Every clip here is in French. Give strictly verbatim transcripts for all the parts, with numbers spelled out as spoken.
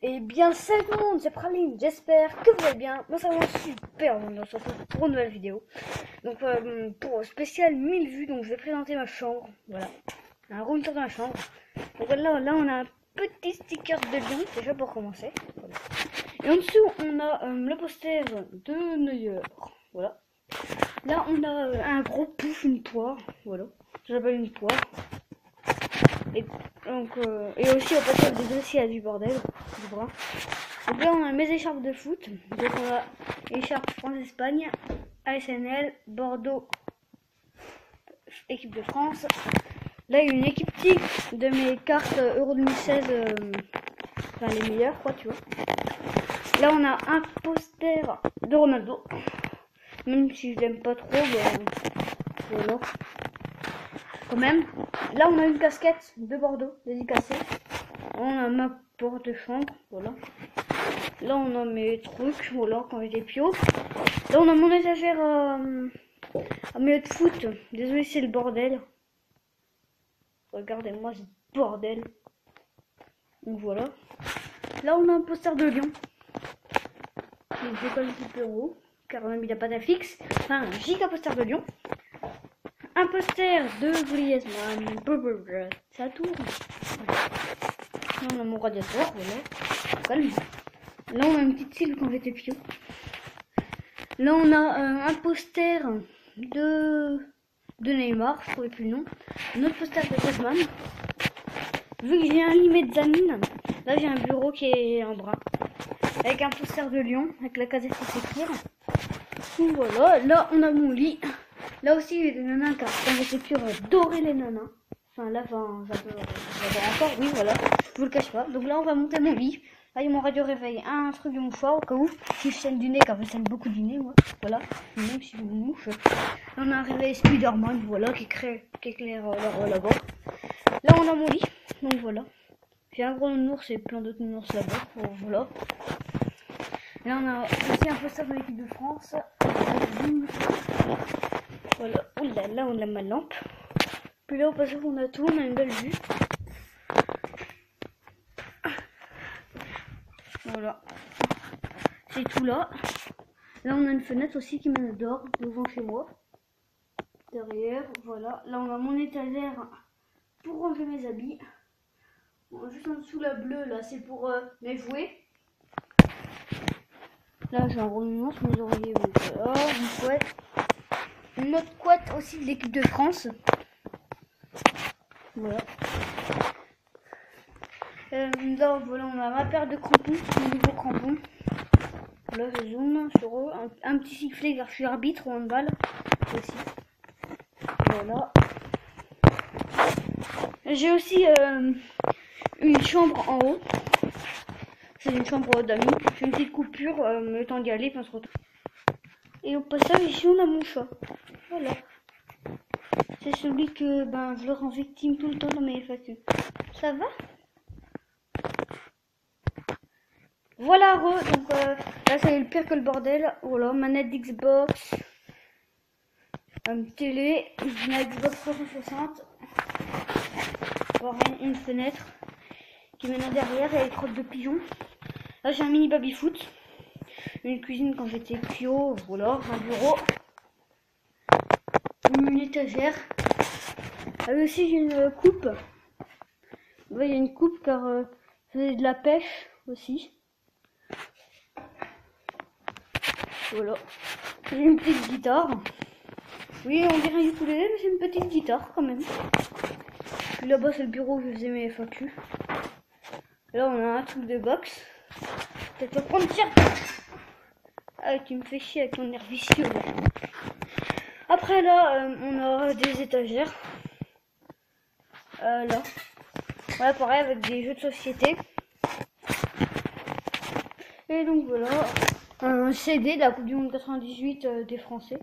Et bien salut tout le monde, c'est Praline, j'espère que vous allez bien. Moi ça va super, on se retrouve pour une nouvelle vidéo. Donc euh, pour spécial mille vues, donc je vais présenter ma chambre. Voilà, un room tour dans ma chambre. Donc là, là on a un petit sticker de lion, déjà pour commencer. Voilà. Et en dessous on a euh, le poster de Neuer. Voilà. Là on a euh, un gros pouf, une poire. Voilà, j'appelle une poire. Et donc euh, et aussi au passage des dossiers à du bordel du bras. Donc là on a mes écharpes de foot. Donc on a écharpe France-Espagne, A S N L, Bordeaux, équipe de France. Là il y a une équipe type de mes cartes Euro deux mille seize, euh, enfin les meilleures quoi tu vois. Là on a un poster de Ronaldo. Même si je l'aime pas trop, bah, voilà. Quand même. Là on a une casquette de Bordeaux dédicacée. On a ma porte de chambre, voilà. Là on a mes trucs, voilà, quand j'étais pio. Là on a mon étagère euh, à milieu de foot. Désolé c'est le bordel. Regardez-moi ce bordel. Donc voilà. Là on a un poster de lion. Donc j'ai pas le super héros, car même il a pas d'affixe. Enfin un giga poster de lion. Un poster de Griezmann. Ça tourne. Là on a mon radiateur, voilà. Calme. Là on a une petite cible quand j'étais pio. Là on a euh, un poster de de Neymar, je trouvais plus le nom. Un autre poster de Griezmann. Vu que j'ai un lit mezzanine, là j'ai un bureau qui est en bras. Avec un poster de lion, avec la casette qui s'écrire. Donc voilà, là on a mon lit. Là aussi il y a des nanas car quand j'étais pure j'adorais les nanas. Enfin là, enfin, j'adore encore, oui voilà, je vous le cache pas. Donc là on va monter mon lit. Là il y a mon radio réveil, un truc de mouchoir au cas où si je saigne du nez, car je saigne beaucoup du nez moi. Voilà, même si je me mouche. Là on a un réveil Spider-Man, voilà, qui crée, qui éclaire euh, là-bas. Là on a mon lit, donc voilà. J'ai un gros nounours et plein d'autres nounours là-bas, bon, voilà. Là on a aussi un poster de l'équipe de France. Voilà, oula, là on a ma lampe. Puis là au passage on a tout, on a une belle vue. Voilà. C'est tout là. Là on a une fenêtre aussi qui mène dehors, devant chez moi. Derrière, voilà. Là on a mon étagère pour ranger mes habits. Bon, juste en dessous la bleue là c'est pour euh, mes jouets. Là j'ai un gros nounours, mes oreillers, donc voilà, une couette. Une autre couette aussi de l'équipe de France. Voilà. Euh, là, voilà, on a ma paire de crampons, mon nouveau crampon. Là, je zoome sur eux. Un, un petit sifflet car je suis arbitre au handball aussi. Voilà. J'ai aussi euh, une chambre en haut. C'est une chambre d'amis. J'ai une petite coupure, euh, le temps d'y aller, puis on se retrouve. Et au passage, ici, on a mon chat. Voilà. C'est celui que ben, je le rends victime tout le temps dans mes F A Q. Ça va? Voilà, re, donc euh, là c'est le pire que le bordel. Voilà, manette d'Xbox, une télé, une Xbox trois cent soixante, voilà, une fenêtre qui mène derrière et les crottes de pigeons. Là j'ai un mini baby foot, une cuisine quand j'étais pio, voilà, un bureau, une étagère. Ah oui, aussi j'ai une coupe. Il ouais, y a une coupe car euh, c'est de la pêche aussi. Voilà. J'ai une petite guitare. Oui, on dirait du ukulélé, mais c'est une petite guitare quand même. Puis là-bas, c'est le bureau où je faisais mes F A Q. Là, on a un truc de boxe. Peut-être le prendre, tiens. Ah, tu me fais chier avec ton air vicieux. Après, là, euh, on a des étagères. Euh, là. Voilà, pareil, avec des jeux de société. Et donc, voilà. Un C D de la Coupe du Monde quatre-vingt-dix-huit euh, des Français.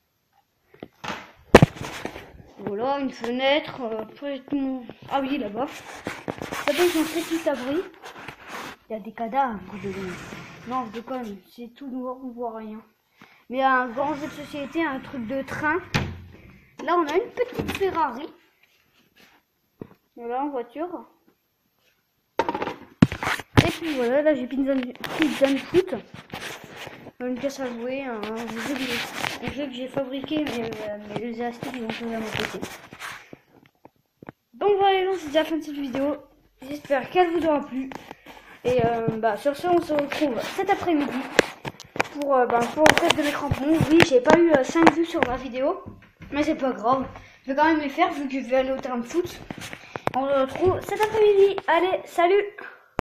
Voilà, une fenêtre. Euh, après, tout mon... Ah oui, là-bas. Là-bas, ils ont un petit abri. Il y a des cadavres dedans. Non, je déconne. C'est tout noir, on voit rien. Mais il y a un grand jeu de société, un truc de train. Là, on a une petite Ferrari. Voilà, en voiture. Et Voilà, là j'ai Pizza Foot. Une pièce à jouer, un jeu, un jeu que j'ai fabriqué, mais, euh, mais les élastiques ils ont posé à mon P C. Donc voilà les gens, c'est déjà la fin de cette vidéo. J'espère qu'elle vous aura plu. Et euh, bah, sur ce, on se retrouve cet après-midi pour, euh, bah, pour le test de mes crampons. Oui, j'ai pas eu euh, cinq vues sur la vidéo, mais c'est pas grave. Je vais quand même les faire vu que je vais aller au terrain de foot. On se retrouve cet après-midi. Allez, salut!